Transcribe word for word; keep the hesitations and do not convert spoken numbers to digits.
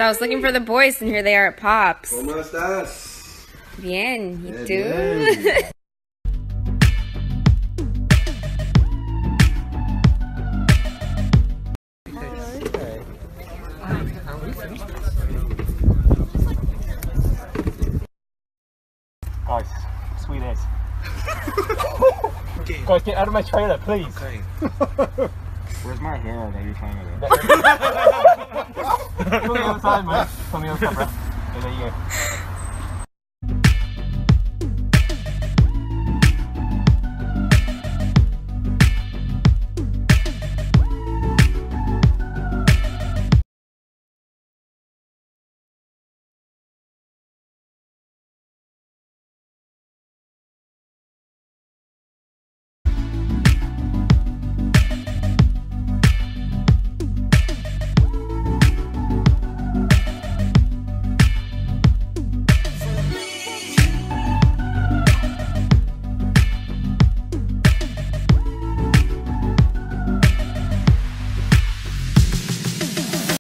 So I was looking for the boys, and here they are at Pops. ¿Cómo estás? Bien, ¿y Bien, tú? bien. Guys, sweet as. Guys, get out of my trailer, please. Okay. Where's my hair that you're trying to From the other side, man. From the other side, bro. Yeah, there you go.